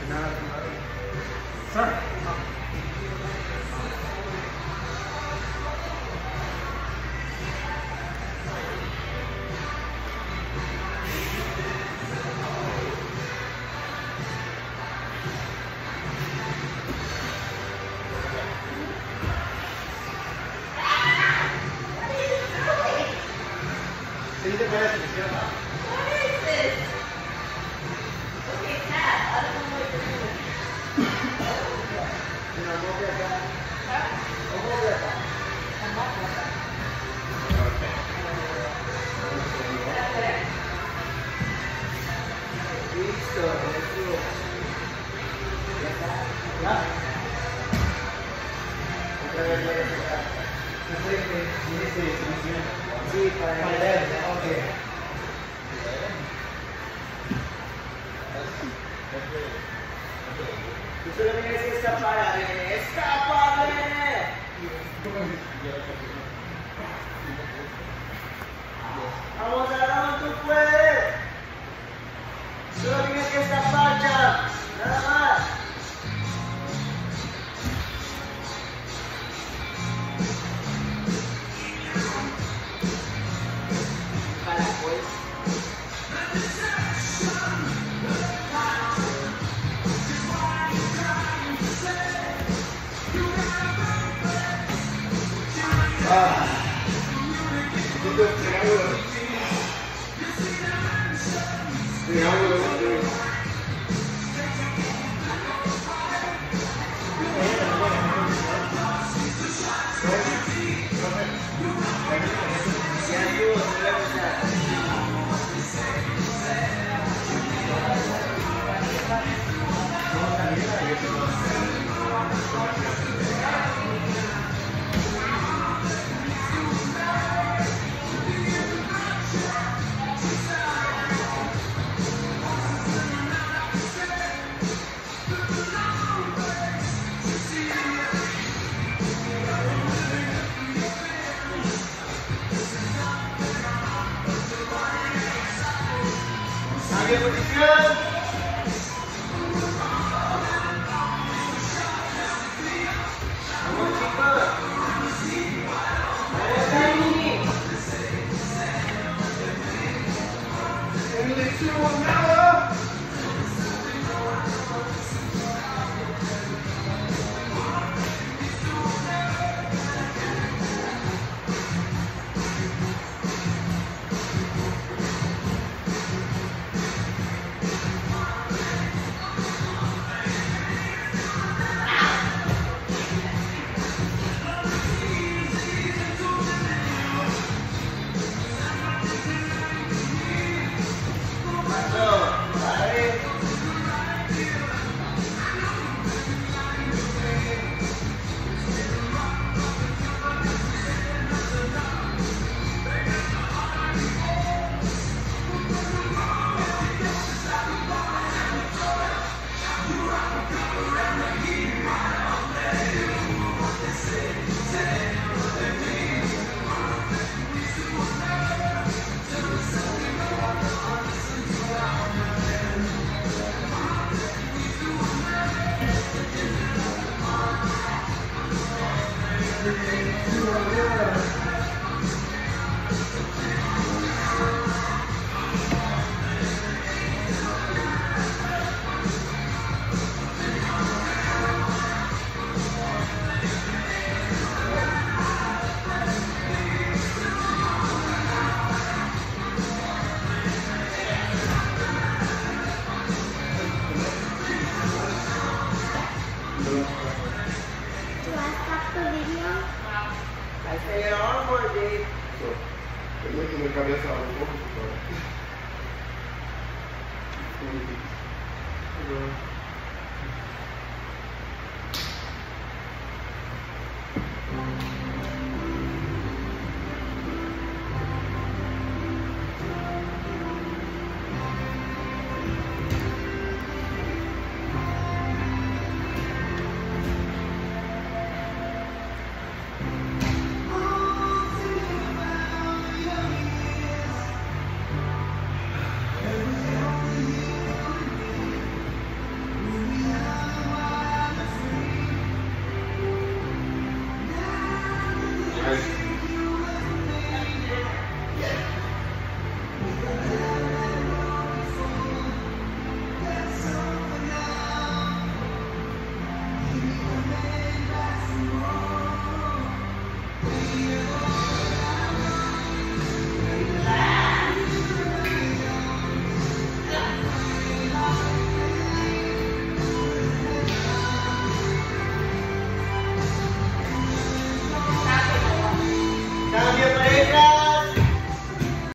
Sir. What is this? Okay, cat. I don't know what you're doing. Listo, let's ¿Ya? Otra vez voy a sacar. Sí, para leer. Ok. Tú solo tienes que escapar, Arene. ¡Escapa, Arene! Vamos, Aaron, tú puedes. Solo tienes que escapar, Cham. Nada más. Para, pues. Ya estuvo, se va a empezar. Cambio de posición. Vamos, chicos. Vamos, Dani. I say your arm or Dave? Eu vou comer cabeça um pouco.